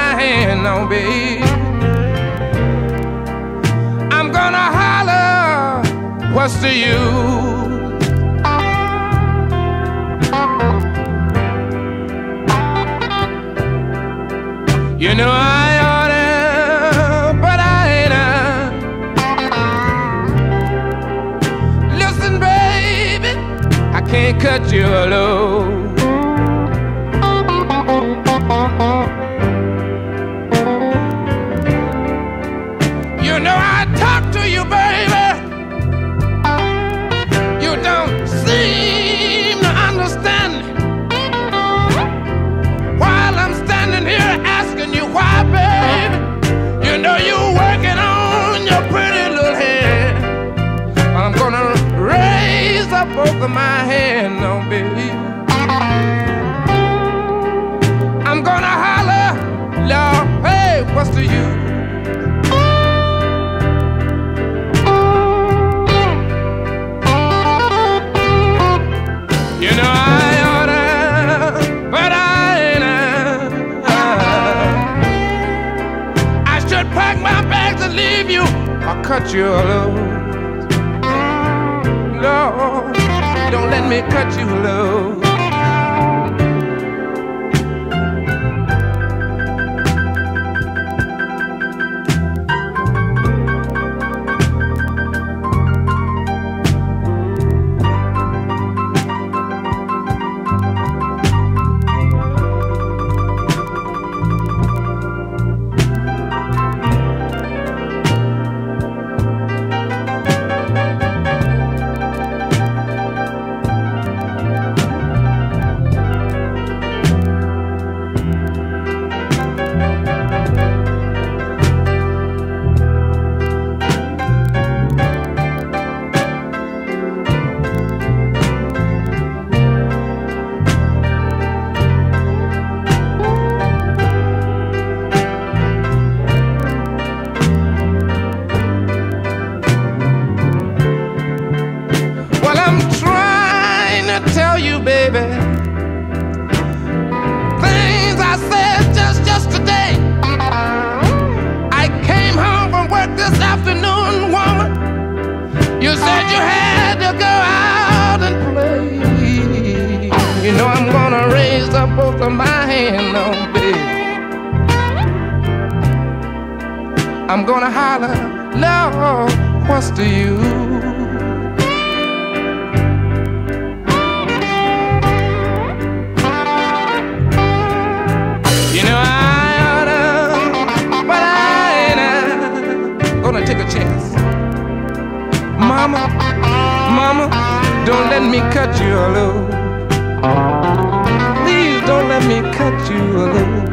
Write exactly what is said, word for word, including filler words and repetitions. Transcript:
my hand now, babe. I'm gonna holler, what's the use? You know I oughta, but I ain't. Listen, baby, I can't cut you loose. You know I talk to you, baby. You don't seem to understand while I'm standing here asking you why, baby. You know you're working on your pretty little head. I'm gonna raise up both of my hands now, baby. I'm gonna holler, Lord, hey, what's the use? You know I oughta, but I ain't. I should pack my bags and leave you or cut you loose. Lord, don't let me cut you loose. Tell you, baby, things I said just yesterday. I came home from work this afternoon, woman. You said you had to go out and play. You know I'm gonna raise up both of my hands now, baby. I'm gonna holler, Lord, what's the use? Take a chance. Mama, mama, don't let me cut you loose. Please don't let me cut you loose.